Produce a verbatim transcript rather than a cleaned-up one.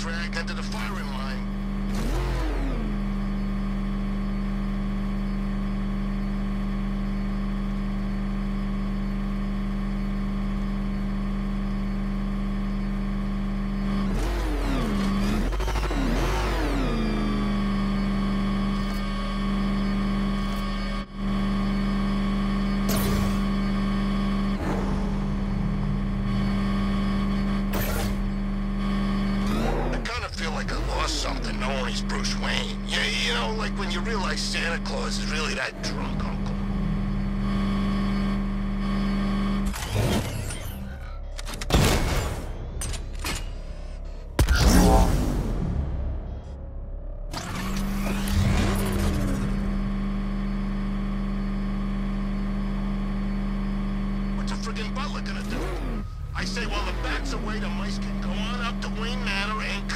dragged into the firing line. Something knowing he's Bruce Wayne. Yeah, you know, like when you realize Santa Claus is really that drunk uncle. What's a friggin' butler gonna do? I say while the bat's away, the mice can go on up to Wayne Manor and